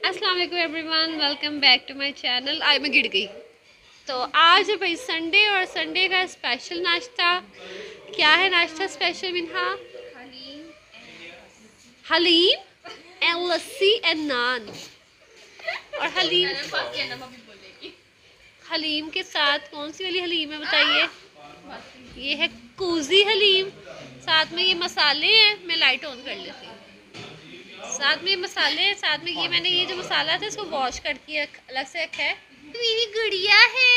अस्सलाम वालेकुम everyone, welcome back to my channel. आज मैं गिर गई। तो आज है भाई संडे और संडे का स्पेशल नाश्ता। क्या है नाश्ता special Minha? Haleem and lassi and naan. और हलीम के साथ कौन सी वाली हलीम है बताइए? ये है कूजी हलीम। साथ में ये मसाले हैं, मैं लाइट ऑन कर लेती हूँ। साथ में मसाले, साथ में ये मैंने ये जो मसाला था इसको वॉश करके अलग से रखा है। मेरी गुड़िया है।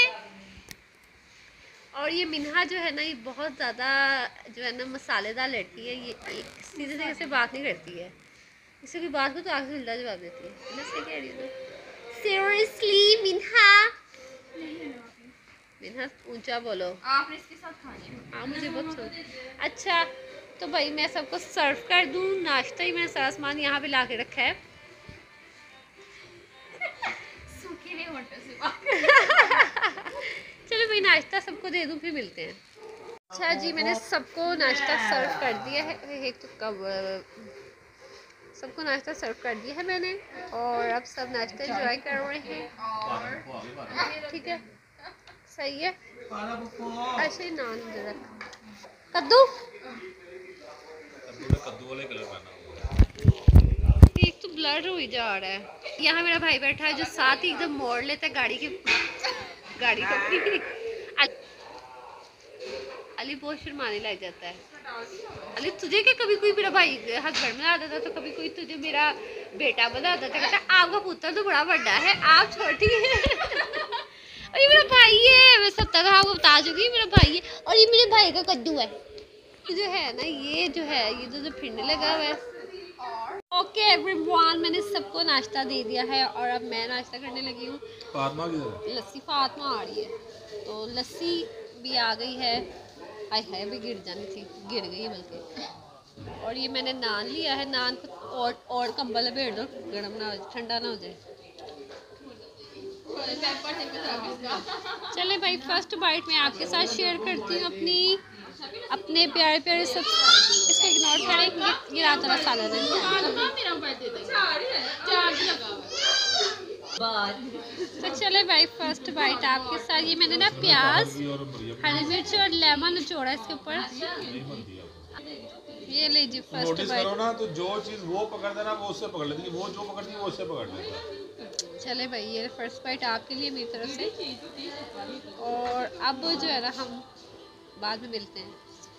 और ये मिन्हा जो है ना, ये बहुत ज़्यादा जो है ना मसालेदार लड़की है। ये एक सीधे तरीके से बात नहीं करती है, किसी की बात को तो आगे से उल्टा जवाब देती है। मैं सही कह रही हूँ? सीरियसली मिन्हा, मिन्हा ऊंचा बोलो। आपने इसके साथ खानी है। हाँ मुझे बहुत अच्छा। तो भाई मैं सबको सर्व कर दूँ नाश्ता ही। मैंने सारा सामान यहाँ पे ला के रखा है। सूखे नहीं होटल से चलो भाई नाश्ता सबको दे दूँ, फिर मिलते हैं। अच्छा जी, मैंने सबको नाश्ता सर्व कर दिया है। एक तो कब सबको नाश्ता सर्व कर दिया है मैंने, और अब सब नाश्ता एंजॉय कर रहे हैं। ठीक है, सही है। अच्छा ही नान जरा कद्दू एक तो ब्लर हो ही जा रहा है। यहाँ मेरा भाई बैठा है जो साथ ही एकदम मोड़ लेता है गाड़ी का। अली बहुत शर्माने लग जाता है। अली तुझे क्या कभी कोई मेरा भाई हस्बैंड बना देता तो कभी कोई तुझे मेरा बेटा बना देता। कहता आपका पुत्र तो बड़ा बड़ा है, आप छोटी है। और ये मेरा भाई है, मैं सब तक आपको बता चुकी, मेरा भाई है। और ये मेरे भाई का कद्दू है जो है ना, ये जो है ये जो फिरने लगा हुआ है। ओके एवरीवन, मैंने सबको नाश्ता दे दिया है और अब मैं नाश्ता करने लगी हूँ। लस्सी फातिमा आ रही है, तो लस्सी भी आ गई है। हाय हाय, अभी गिर जानी थी, गिर गई बल्कि। और ये मैंने नान लिया है। नान को और कंबल लपेट दो, गर्म ना हो, ठंडा ना हो जाए। चले भाई, फर्स्ट बाइट मैं आपके साथ शेयर करती हूँ अपने प्यारे प्यारे सब। इसको इग्नोर करें, ये रात वाला सालन है। तो चले भाई, फर्स्ट बाइट आपके साथ। ये मैंने ना प्याज, हरी मिर्च और लेमन निचोड़ा इसके ऊपर। ये लीजिए फर्स्ट बाइट। ना तो जो चीज वो पकड़ देना वो उससे पकड़ लेती, वो जो पकड़ती है वो उससे पकड़ लेता। चले भाई, ये फर्स्ट बाइट आपके लिए मेरी तरफ से। और अब जो है ना, हम बाद में मिलते हैं।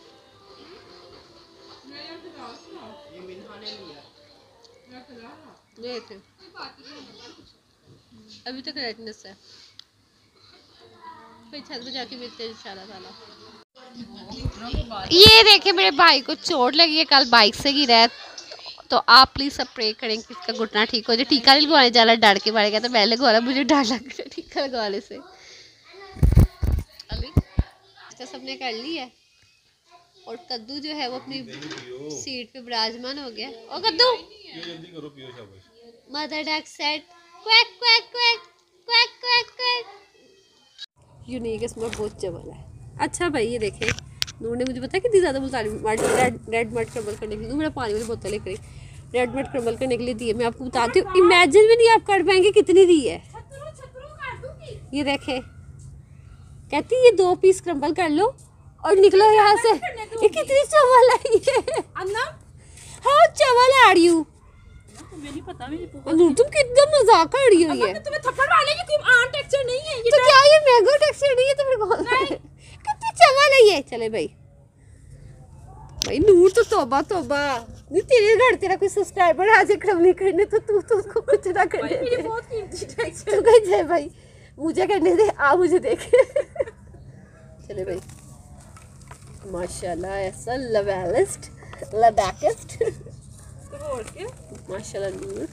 अभी तक रेडनेस है, फिर छत पे जाके मिलते हैं इंशाल्लाह ताला। ये देखे मेरे भाई को चोट लगी है, कल बाइक से गिरा है। तो आप प्लीज सब प्रे करें कि इसका घुटना ठीक हो जाए। टीका नहीं लगवाने जा रहा, डर के मारे गया तो पहले लगवा, मुझे डर लग रहा है टीका लगवाने से। अभी सबने कर ली है और कद्दू जो है वो अपनी सीट पे विराजमान हो गया। और कद्दू जल्दी करो, पियो शाबाश। Mother duck said quack quack quack quack quack quack. Unique इसमें बहुत चबल है। अच्छा भाई, ये देखें, नूर ने मुझे बताया कितनी ज़्यादा मुल्तानी रेड मड क्रम्बल करने के लिए मेरा पानी वाली बोतल लेकर रेड मड क्रम्बल करने के लिए दी है। मैं आपको बताती हूँ, इमेजिन भी नहीं आप कर पाएंगे कितनी दी है। ये देखें, कहती ये 2 पीस क्रम्बल कर लो और निकलो यहाँ से। ये कितनी चवल आई है। हाँ चवल आ रही हूँ। तुम कितना मजाक कर रही हो? ये तुम्हें थप्पड़ मारने की आन टेक्सचर नहीं है ये, तो क्या ये मैंगो टेक्सचर नहीं है? तो फिर कौन कितनी चवल है ये। चले भाई, भाई नूर तो तौबा तौबा, नहीं तेरे घर तेरा कोई सब्सक्राइबर आज क्रम नहीं करने तो तू तो उसको कुछ ना करने दे। बहुत कीमती टेक्सचर तो कह जाए भाई, मुझे करने दे, आ मुझे देख। चले भाई, माशाल्लाह ऐसा लवेलिस्ट लबैकिस्ट माशाल्लाह नूर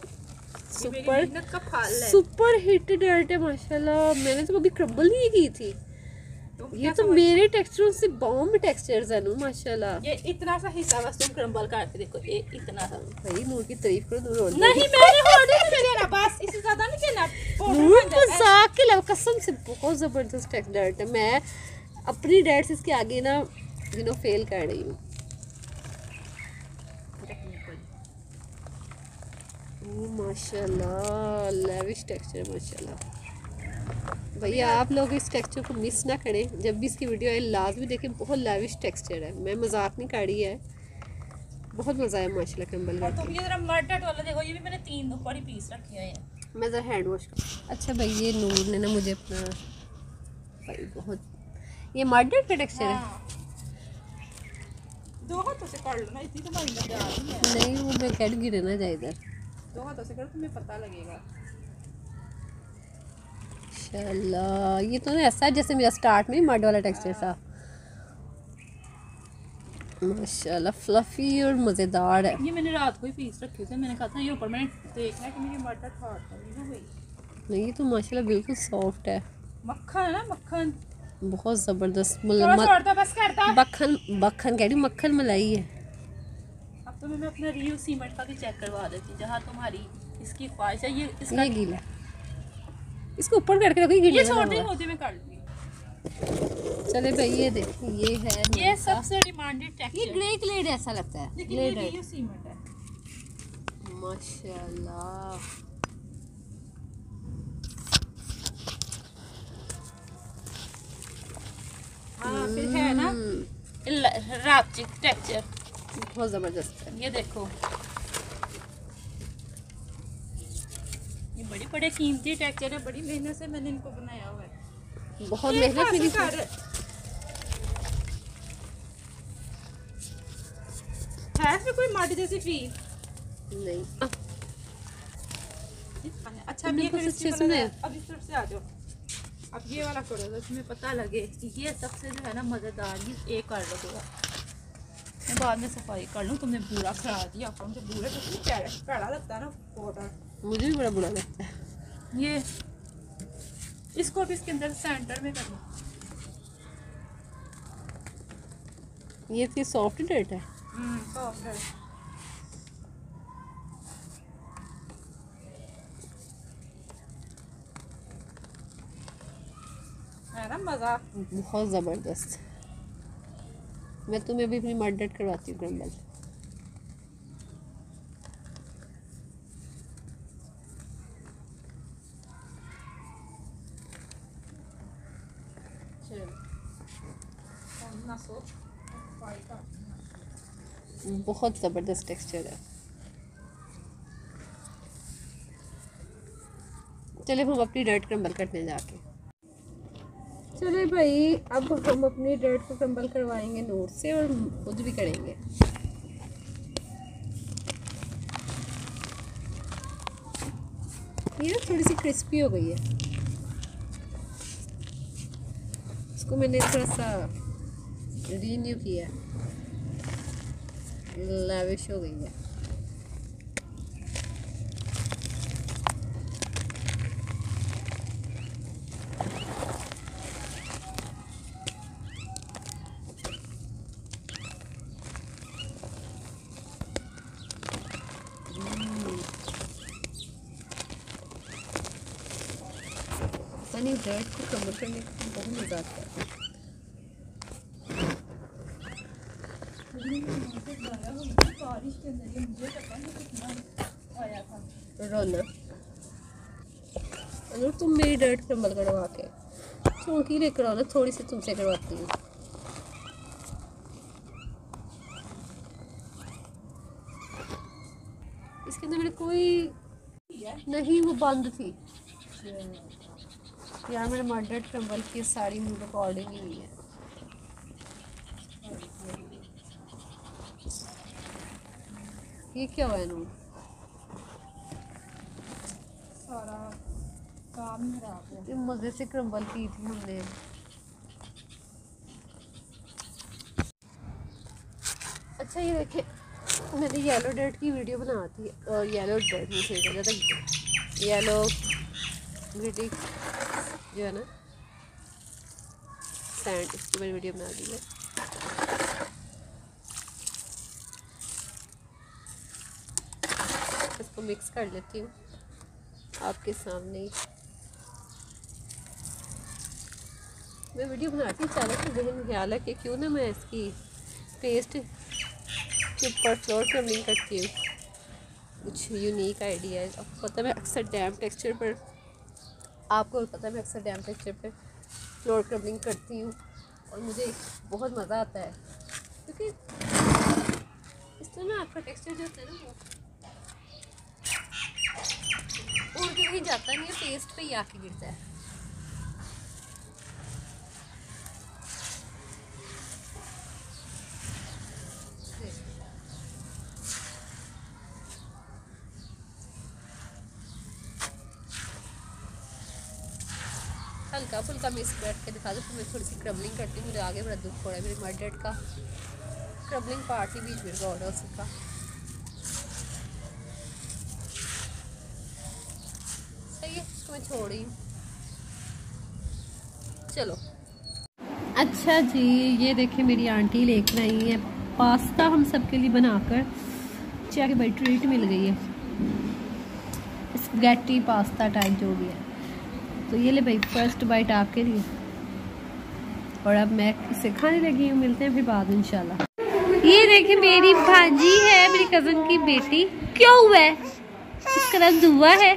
सुपर हिट डर्ट है माशाल्लाह। मैंने तो कभी क्रम्बल नहीं की थी। ये तो मेरे टेक्सचर से बॉम्ब टेक्सचर्स है नूर माशाल्लाह। ये इतना सा हिस्सा बस तुम क्रम्बल करके देखो, ये इतना सा। भाई नूर की तारीफ करो, नूर नहीं मैंने ऑर्डर नहीं देना, बस इससे ज्यादा नहीं देना। नूर मजाक के अलावा कसम से बहुत जबरदस्त टेक्सचर है। मैं अपनी डैड से इसके आगे ना फेल कर रही हूँ। माशाल्लाह लेविश टेक्सचर माशाल्लाह। भैया आप लोग इस टेक्सचर को मिस ना करें, जब भी इसकी वीडियो आए लाजमी देखें। बहुत लेविश टेक्सचर है, मैं मजाक नहीं कर रही है, बहुत मज़ा आया माशाल्लाह क्रम्बल और तुम करके। ये जरा मर्डट वाला देखो, ये भी मैंने 3 बड़ी पीस रखे हुए हैं। मैं ज़रा हैंड वॉश कर। अच्छा भाई ये नूर ने ना मुझे अपना भाई बहुत, ये मॉडर्न का टेक्सचर है। हाँ। 2 हाथों से कर लो ना, इतनी तुम्हारी नजर आ रही है। नहीं वो मैं कट गिरे ना जाए इधर। 2 हाथों से करो, तुम्हें पता लगेगा। माशाल्लाह ये तो ना ऐसा है जैसे मेरा स्टार्ट में मड वाला टेक्सचर था। माशाल्लाह फ्लफी और मज़ेदार है। ये मैंने रात को ही पीस रखे थे, मैंने कहा था ये ऊपर मैंने देखना है कि मेरी मर्डट हार्ड तो नहीं हो गई। नहीं ये तो माशाल्लाह बिल्कुल सॉफ्ट है, मक्खन है ना, मक्खन। बहुत ज़बरदस्त। थोड़ा छोड़ दो, बस कर दो। मक्खन मक्खन कह रही हूँ, मक्खन मलाई है। अब तो मैं अपना रियो सीमेंट का भी चेक करवा देती हूँ, जहाँ तुम्हारी इसकी ख्वाहिश है। ये ये इसका गीला, इसको ऊपर करके रखो, ये ये गीला छोड़ दी होगा। होती मैं कर लूँगी। चले भाई ये देखिए ये है ये नूर का। सबसे डिमांडेड ये टेक्सचर, ग्रे ग्लेड ऐसा लगता है, लेकिन ये ग्लेड है। रियो सीमेंट है। माशाल्लाह हाँ फिर है ना रापचिक टेक्सचर, बहुत ज़बरदस्त है। ये देखो। ये बड़े कीमती टेक्सचर है, बड़ी मेहनत से मैंने इनको बनाया हुआ है। बहुत मेहनत मेरी है इसमें कोई मड जैसी फील नहीं। अच्छा। अब तुमने ये कुछ क्रिस्पी अच्छे सुने? वाला, अब इस तरफ से आ जाओ। अब ये वाला करो तो इसमें पता लगे। ये सबसे जो है ना मज़ेदार, ये एक कर लो पूरा, मैं बाद में सफाई कर लूँ। तुमने बुरा खड़ा दिया, आपको मुझे बुरा तो कड़ा लगता है ना पाउडर। मुझे भी बड़ा बुरा लगता है। ये इसको भी इसके अंदर सेंटर में कर लो। ये फिर सॉफ्ट डर्ट है। पाउडर है ना मज़ा। बहुत ज़बरदस्त। मैं तुम्हें भी अपनी मड डर्ट करवाती हूँ क्रम्बल। बहुत ज़बरदस्त टेक्सचर है। चले हम अपनी डर्ट क्रम्बल करने जाके। चले भाई अब हम अपनी डर्ट को क्रम्बल करवाएंगे नोट से और खुद भी करेंगे। ये ना थोड़ी सी क्रिस्पी हो गई है, इसको मैंने थोड़ा सा रीन्यू किया, लैविश हो गई है। नहीं डर्ट को कवर करने का बहुत मज़ा आता है। रोना अगर तुम मेरी डर्ट क्रम्बल करवा के चौंकी लेकर आओ ना, थोड़ी सी तुमसे करवाती हूँ। इसके अंदर मेरे कोई नहीं, वो बंद थी यार। मेरे मर्डर्ड क्रम्बल की सारी मुझे रिकॉर्डिंग ही हुई है। ये क्या हुआ है नूर? सारा काम खराब है। ये मज़े से क्रम्बल की थी हमने। अच्छा ये देखे, मैंने येलो डर्ट की वीडियो बना थी, येलो डर्ट में से कहा था येलो ग्रिटिक जो है ना सैंड, इसकी मैंने वीडियो बना दी है। इसको मिक्स कर लेती हूँ आपके सामने ही। मैं वीडियो बनाती अचानक से जहन में ख्याल है कि क्यों ना मैं इसकी पेस्ट के ऊपर फ्लोर क्रम्बिंग करती हूँ। कुछ यूनिक आइडिया है। आपको पता है मैं अक्सर डैम टेक्सचर पर फ्लोर क्रबलिंग करती हूँ और मुझे बहुत मज़ा आता है, क्योंकि इसमें ना आपका टेक्सचर जो होता है ना वो उड़ के कहीं जाता नहीं है, पेस्ट पे ही आके गिरता है। हल्का फुल्का मैं स्प्रेड के दिखा दूँ, फिर मैं थोड़ी सी क्रबलिंग करती हूँ। मुझे आगे बड़ा दुख हो रहा है, मेरे मर्डेड का क्रबलिंग पार्ट ही बीच में गौर हो सका। सही है, इसको मैं छोड़ रही हूँ। चलो अच्छा जी, ये देखिए मेरी आंटी लेकर आई है पास्ता हम सबके लिए बनाकर। चाहे भाई ट्रीट मिल गई है, स्पैगेटी पास्ता टाइप जो भी है। तो ये ले भाई फर्स्ट बाइट आपके लिए, और अब मैं इसे खाने लगी हूँ। मिलते हैं फिर बाद में इंशाल्लाह। ये देखिए मेरी भांजी है, मेरी कज़न की बेटी। क्या हुआ है? इसका नाम दुआ है।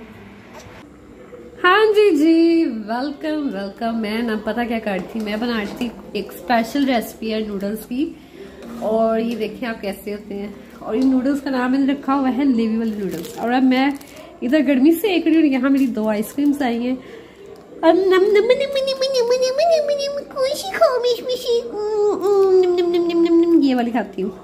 हाँ जी वेलकम वेलकम। मैं ना पता क्या कर थी, मैं बना रही थी एक स्पेशल रेसिपी है नूडल्स की, और ये देखिए आप कैसे होते हैं। और इन नूडल्स का नाम मैंने रखा हुआ है लेवी वाले नूडल्स। और अब मैं इधर गर्मी से एक रही हूँ, यहाँ मेरी 2 आइसक्रीम्स आई हैं और ये वाली खाती हूँ।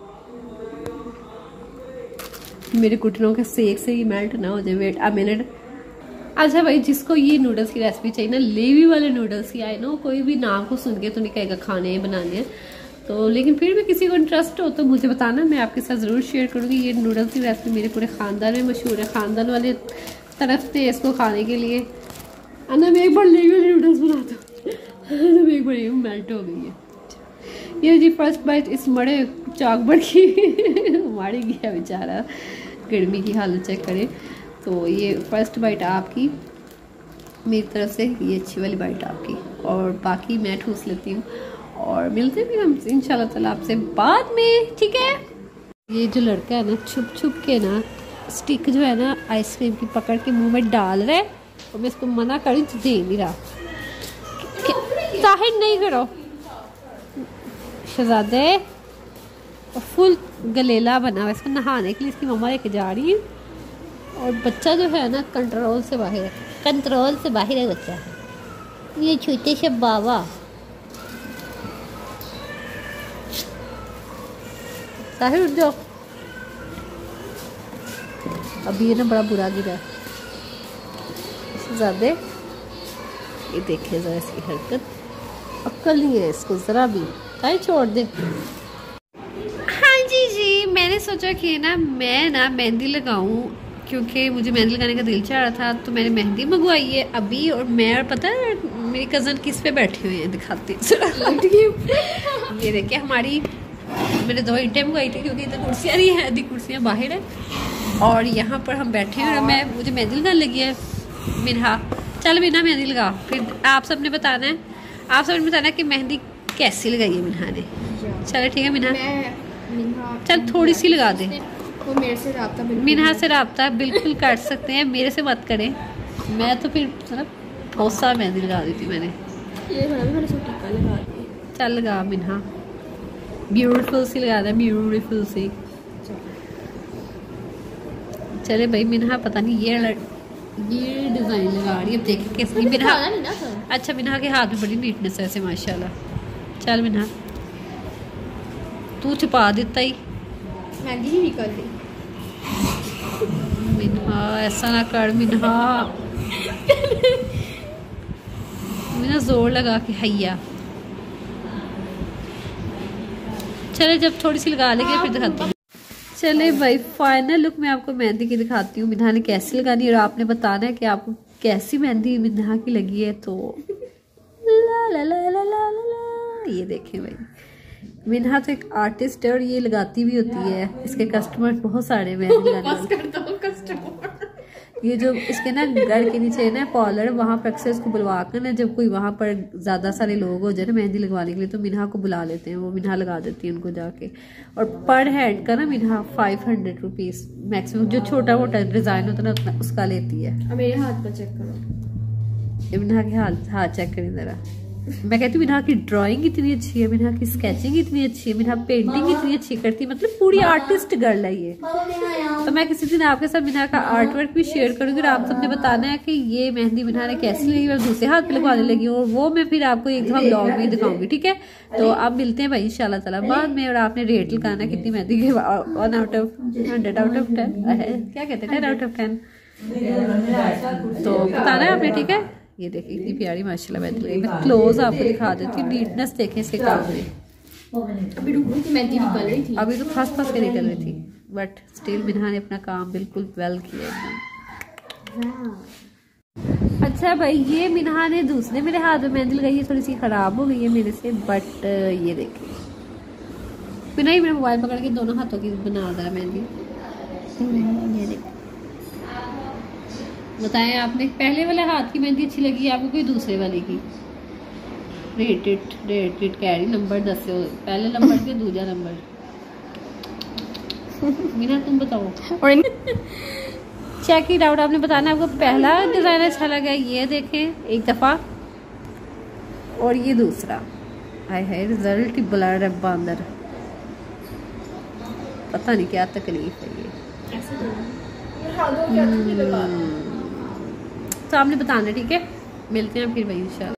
मेरे घुटनों के सेक से ही मेल्ट ना हो जाए। Wait a minute. अच्छा भाई, जिसको ये नूडल्स की रेसिपी चाहिए ना, लेवी वाले नूडल्स की, आई नो कोई भी नाम को सुन के तो नहीं कहेगा खाने हैं बनाने हैं, तो लेकिन फिर भी किसी को इंटरेस्ट हो तो मुझे बताना, मैं आपके साथ ज़रूर शेयर करूँगी। ये नूडल्स की रेसिपी मेरे पूरे ख़ानदान में मशहूर है, ख़ानदान वाले तरफ थे इसको खाने के लिए। अन्ना मैं एक बार लेवी वाले नूडल्स बनाता हूँ, मैं एक बार ये मेल्ट हो गई है। ये जी फर्स्ट बाइट इस मड़े चाकबड़ की मारी गया बेचारा, गर्मी की हालत चेक करें। तो ये फर्स्ट बाइट आपकी मेरी तरफ से, ये अच्छी वाली बाइट आपकी, और बाकी मैं ठूस लेती हूँ। और मिलते भी हम इंशाल्लाह ताला आपसे बाद में, ठीक है। ये जो लड़का है ना छुप छुप के ना स्टिक जो है ना आइसक्रीम की पकड़ के मुंह में डाल रहा है, और मैं इसको मना करी तो दे नहीं रहा। ताहिर नहीं करो शहजादे। और फुल गलेला बना हुआ, इसको नहाने के लिए इसकी मम्मा लेके जा रही है। और बच्चा जो है ना कंट्रोल से बाहर है, कंट्रोल से बाहर है बच्चा। ये छोटे से बाबा ताहिर उठ जाओ। अभी ये ना बड़ा बुरा गिरा है ज़्यादा। ये देखिए ज़रा इसकी हरकत, अक्ल नहीं है इसको ज़रा भी। ताहिर छोड़ दे। हाँ जी, मैंने सोचा कि ना मैं ना मेहंदी लगाऊं, क्योंकि मुझे मेहंदी लगाने का दिल चाह रहा था, तो मैंने मेहंदी मंगवाई है अभी। और मैं, और पता है मेरी कज़न किस पे बैठी हुई है, दिखाती हूँ। ये देखिए हमारी, मैंने 2 ईंटें मंगवाई थी क्योंकि इधर कुर्सियाँ नहीं है, आधी कुर्सियाँ बाहर है, और यहाँ पर हम बैठे हुए हैं। मुझे मेहंदी लगाने लगी है मिन्हा। चल मिन्हा मेहंदी लगा, फिर आप सबने बताना है, आप सबने बताना है कि मेहंदी कैसी लगाई है मिन्हा ने। चलो ठीक है मिन्हा, चल थोड़ी सी लगा दे। वो मेरे से राब्ता मिन्हा से राब्ता बिल्कुल कर सकते हैं, मेरे से मत करें। मैं तो फिर बहुत सारा मेहंदी लगा दी थी मैंने। चल लगा मिन्हा, ब्यूटीफुल सी लगा दे, ब्यूटीफुल सी। चले भाई मिन्हा, पता नहीं ये डिज़ाइन लगा रही है, अब देखें कैसी मिन्हा। अच्छा मिन्हा के हाथ में बड़ी नीटनेस है ऐसे माशाल्लाह। चल मिन्हा, तू छुपा देता ही, मेहंदी नहीं निकल रही। मिन्हा ऐसा ना कर मिन्हा। मिन्हा जोर लगा के हैया। चले जब थोड़ी सी लगा लेंगे फिर दिखाती हूँ। चले भाई फाइनल लुक मैं आपको मेहंदी की दिखाती हूँ, मिन्हा ने कैसी लगानी है, और आपने बताना है कि आपको कैसी मेहंदी मिन्हा की लगी है। तो ला ला ला ला ला ला, ये देखें भाई, मिन्हा तो एक आर्टिस्ट है और ये लगाती भी होती है। इसके कस्टमर बहुत सारे मेहंदी लगाने वाले। ये जो इसके ना घर के नीचे ना कॉलर, वहाँ पर अक्सर इसको बुलवा कर ना, जब कोई वहाँ पर ज़्यादा सारे लोग हो जाए ना मेहंदी लगवाने के लिए, तो मिन्हा को बुला लेते हैं, वो मिन्हा लगा देती है उनको जाके। और पर हेड का ना मिन्हा 500 रुपीज़ मैक्सिमम, जो छोटा मोटा डिज़ाइन होता है ना उतना उसका लेती है। अब मेरे हाथ पर चेक करो, मिन्हा के हाथ चेक करें ज़रा। मैं कहती हूँ मिन्हा की ड्राइंग इतनी अच्छी है, मिन्हा की स्केचिंग इतनी अच्छी है, मिन्हा पेंटिंग इतनी अच्छी करती है, मतलब पूरी आर्टिस्ट गर्ल है ये। तो मैं किसी दिन आपके साथ मिन्हा का आर्ट वर्क भी शेयर करूंगी और आप सबने बताना है कि ये मेहंदी मिन्हा ने कैसी लगी। मैं दूसरे हाथ पे लगवाने लगी हूँ और वो मैं फिर आपको एक दफा ब्लॉग में दिखाऊंगी, ठीक है। तो आप मिलते हैं भाई इंशाल्लाह ताला बाद में। और आपने रेट लगाना कितनी मेहंदी के 1 आउट ऑफ 100 आउट ऑफ 10 क्या कहते हैं 10 आउट ऑफ 10 तो बताना है आपने, ठीक है। ये देखिए इतनी प्यारी माशाल्लाह मेहंदी लगी। मैं क्लोज आपको दिखा देती हूँ, नीटनेस देखें इसके काम में। अभी रुक रही थी, मेहंदी निकल रही थी, अभी तो फंस के निकल रही थी, बट स्टिल मिन्हा ने अपना काम बिल्कुल वेल किया एकदम। अच्छा भाई, ये मिन्हा ने दूसरे मेरे हाथ में मेहंदी लगाई है, थोड़ी सी खराब हो गई है मेरे से, बट ये देखिए मिन्हा ही मेरा मोबाइल पकड़ के दोनों हाथों की बना रहा है मेहंदी। ये देखिए, बताएं आपने पहले वाले हाथ की मेहंदी अच्छी लगी है आपको कोई दूसरे वाले की? रेटेड कैरी नंबर 10 पहले नंबर के दूसरा नंबर। मीना तुम बताओ। और चेक इट आउट, आपने बताना आपको पहला डिजाइन अच्छा लगा, ये देखें एक दफा, और ये दूसरा। हाय हाय रिजल्ट ही ब्लर है बंदर, पता नहीं क्या तकलीफ है ये। तो आपने बताना, ठीक है। मिलते हैं फिर भाई इंशाल्लाह।